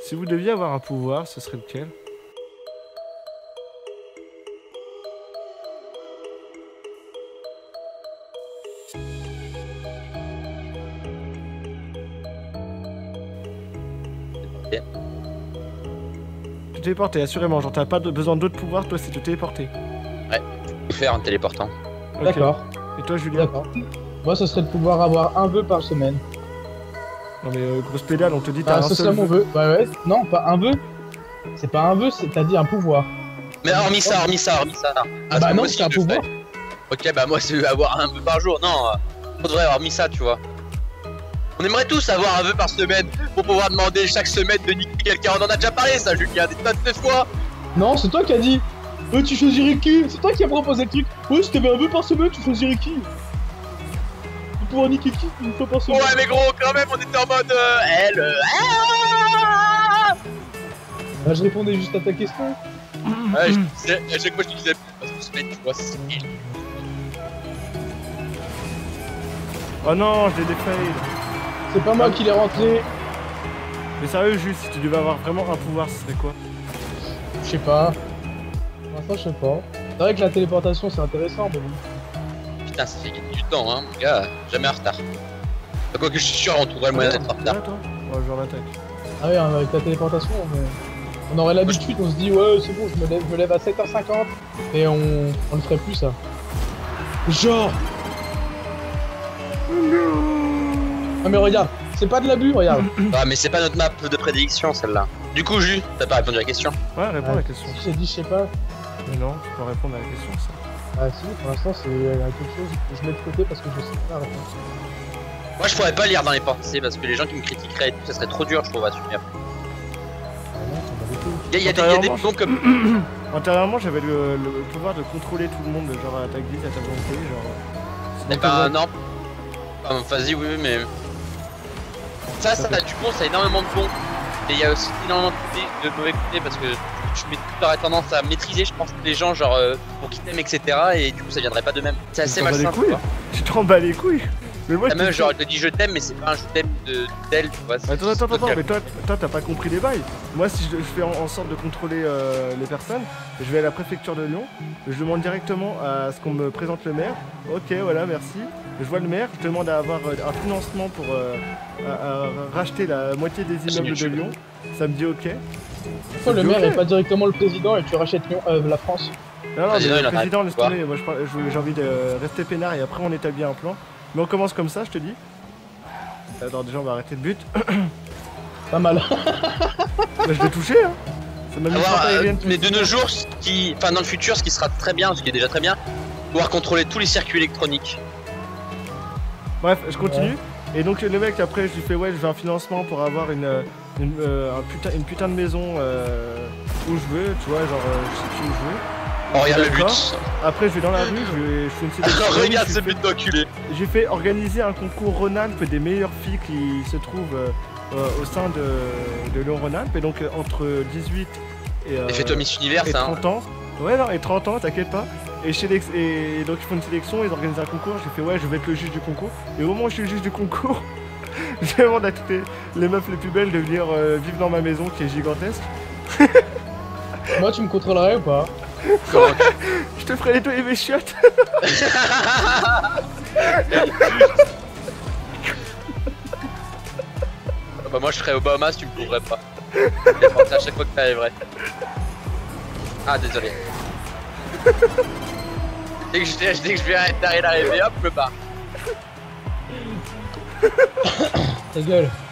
Si vous deviez avoir un pouvoir, ce serait lequel? Te téléporter, assurément. Genre, t'as pas besoin d'autres pouvoirs, toi, c'est te téléporter. Ouais, faire en téléportant. Ok. D'accord. Et toi, Julien? D'accord. Moi, ce serait de pouvoir avoir un vœu par semaine. Non, mais grosse pédale, on te dit t'as Ah, un ce seul serait mon vœu. vœu. Bah ouais. Non, pas un vœu. C'est pas un vœu, t'as dit un pouvoir. Mais hormis ça. Ah bah moi non, aussi, c'est un je le pouvoir. ferais. Ok, bah moi c'est avoir un vœu par jour. Non, on devrait avoir mis ça, tu vois. On aimerait tous avoir un vœu par semaine pour pouvoir demander chaque semaine de niquer quelqu'un. On en a déjà parlé, ça, Julien, des tonnes de fois. Non, c'est toi qui as dit. Tu choisirais qui? C'est toi qui as proposé le truc. Ouais, si t'avais un vœu par semaine, tu choisirais qui? De pouvoir niquer qui une fois par semaine? Ouais, mais gros, quand même, on était en mode Bah, je répondais juste à ta question. Ouais, je disais, à chaque fois je te disais, parce que semaine, tu vois, c'est nul. Oh non, je l'ai défail. C'est pas moi qui l'ai rentré. Mais sérieux, juste, si tu devais avoir vraiment un pouvoir, ce serait quoi? Je sais pas. Pour l'instant, je sais pas. C'est vrai que la téléportation, c'est intéressant, mais bon. Putain, ça fait gagner du temps, hein, mon gars, jamais en retard. Quoique je suis sûr, on trouverait le moyen d'être en retard. Ouais, toi? Ouais, je l'attaque. Ah ouais, avec la téléportation, on aurait l'habitude, on se dit, ouais, c'est bon, je me lève à 7h50. Et on le ferait plus, ça. Genre. Ah mais regarde, c'est pas de l'abus, regarde. Ah, mais c'est pas notre map de prédilection, celle-là. Du coup, Jus, t'as pas répondu à la question. Ouais, réponds à la question. Si j'ai dit, je sais pas. Mais non, tu peux répondre à la question, ça. Ah si, pour l'instant, c'est quelque chose que je mets de côté parce que je sais pas répondre. Moi, je pourrais pas lire dans les pensées parce que les gens qui me critiqueraient et tout, ça serait trop dur, je trouve, à assumer. Ah non, ça va beaucoup. Il y a des boutons comme. Antérieurement, j'avais le pouvoir de contrôler tout le monde, genre à ta guise, à ta volonté, genre. Eh ben, non. Enfin, vas-y, oui, mais. Ça a du bon, ça a énormément de bon. Et il y a aussi énormément de mauvais côtés parce que tu aurais tendance à maîtriser, je pense, les gens, genre, pour qu'ils t'aiment, etc. Et du coup, ça viendrait pas de même. C'est assez malsain. Tu te rends bas les couilles. Mais moi, même, genre, je te dis je t'aime, mais c'est pas un je t'aime d'elle, tu vois. Attends, mais toi, t'as pas compris les bails. Moi, si je fais en sorte de contrôler les personnes, je vais à la préfecture de Lyon, je demande directement à ce qu'on me présente le maire. Ok, voilà, merci. Je vois le maire, je demande à avoir un financement pour à racheter la moitié des immeubles de Lyon. Ça me dit ok. Pourquoi le maire est pas directement le président et tu rachètes Lyon, la France? Non, le président laisse tomber. Moi, j'ai envie de rester peinard et après on établit un plan. Mais on commence comme ça, je te dis. Attends, déjà on va arrêter le but. Pas mal. Bah, je l'ai touché, hein. Ça m'a mis mais de nos jours, enfin dans le futur, ce qui sera très bien, ce qui est déjà très bien, pouvoir contrôler tous les circuits électroniques. Bref, je continue. Ouais. Et donc le mec après, je lui fais ouais, je veux un financement pour avoir une putain de maison où je veux, tu vois, genre je sais plus où je veux. Oh, regarde le but. Après, je vais dans la rue, je fais une sélection. Regarde ce but d'enculé. J'ai fait organiser un concours Rhône-Alpes des meilleures filles qui se trouvent au sein de Lyon Rhône-Alpes. Et donc, entre 18 et fais-toi Miss Univers, et 30 ans. Ouais, non, et 30 ans, t'inquiète pas. Et donc, ils font une sélection, ils organisent un concours. J'ai fait, ouais, je vais être le juge du concours. Et au moment où je suis le juge du concours, je demande à toutes les meufs les plus belles de venir vivre dans ma maison qui est gigantesque. Moi, tu me contrôlerais ou pas? Je te ferai nettoyer mes chiottes. Bah moi je ferais Obama si tu me couvrais pas. Je penser à chaque fois que t'arriverais. Ah désolé. Dès que je vais arrêter d'arriver, hop, je me barre. Ta gueule.